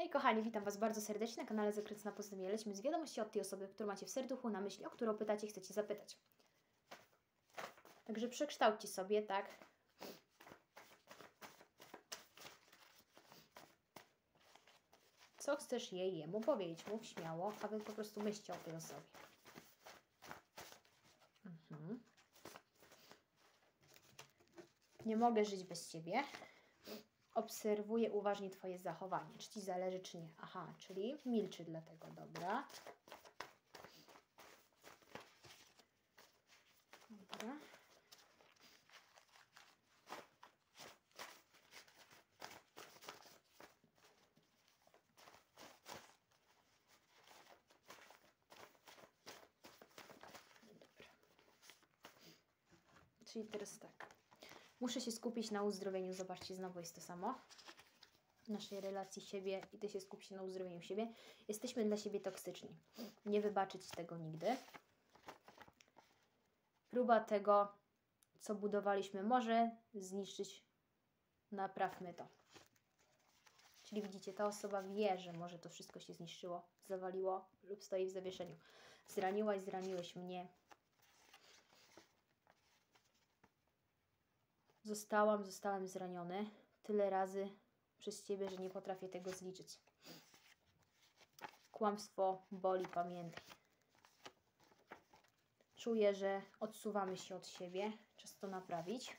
Hej kochani, witam Was bardzo serdecznie na kanale Zakręcona na Poznanie. Lecimy z wiadomości od tej osoby, którą macie w serduchu na myśli, o którą pytacie, chcecie zapytać. Także przekształćcie sobie, tak? Co chcesz jej, jemu powiedzieć? Mów śmiało, a Wy po prostu myślcie o tej osobie. Nie mogę żyć bez Ciebie. Obserwuję uważnie Twoje zachowanie. Czy Ci zależy, czy nie. Aha, czyli milczy dlatego, dobra. Dobra. Czyli teraz tak. Muszę się skupić na uzdrowieniu. Zobaczcie, znowu jest to samo. Naszej relacji siebie i Ty się skup się na uzdrowieniu siebie. Jesteśmy dla siebie toksyczni. Nie wybaczyć tego nigdy. Próba tego, co budowaliśmy, może zniszczyć. Naprawmy to. Czyli widzicie, ta osoba wie, że może to wszystko się zniszczyło, zawaliło lub stoi w zawieszeniu. Zraniłaś, zraniłeś mnie. Zostałem zraniony tyle razy przez Ciebie, że nie potrafię tego zliczyć. Kłamstwo boli, pamiętaj. Czuję, że odsuwamy się od siebie. Czas to naprawić.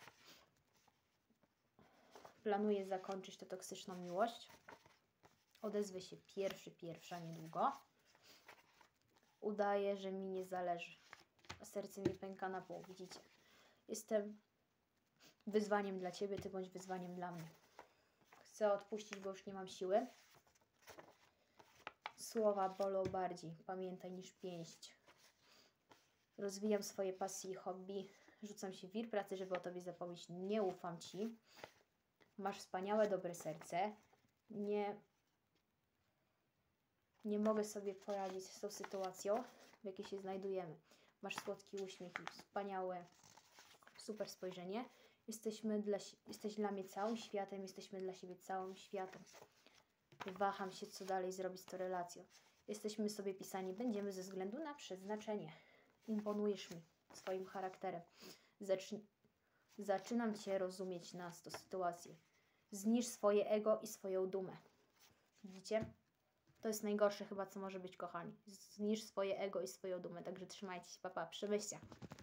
Planuję zakończyć tę toksyczną miłość. Odezwę się pierwsza niedługo. Udaję, że mi nie zależy. A serce mi pęka na pół, widzicie. Jestem wyzwaniem dla Ciebie, Ty bądź wyzwaniem dla mnie. Chcę odpuścić, bo już nie mam siły. Słowa bolą bardziej, pamiętaj, niż pięść. Rozwijam swoje pasje i hobby. Rzucam się w wir pracy, żeby o Tobie zapomnieć. Nie ufam Ci. Masz wspaniałe, dobre serce. Nie mogę sobie poradzić z tą sytuacją, w jakiej się znajdujemy. Masz słodki uśmiech i wspaniałe, super spojrzenie. Jesteś dla mnie całym światem, jesteśmy dla siebie całym światem. Waham się, co dalej zrobić z tą relacją. Jesteśmy sobie pisani, będziemy ze względu na przeznaczenie. Imponujesz mi swoim charakterem. Zaczynam Cię rozumieć na tą sytuację. Zniszcz swoje ego i swoją dumę. Widzicie? To jest najgorsze chyba, co może być, kochani. Zniszcz swoje ego i swoją dumę. Także trzymajcie się, papa. Przemyślcie.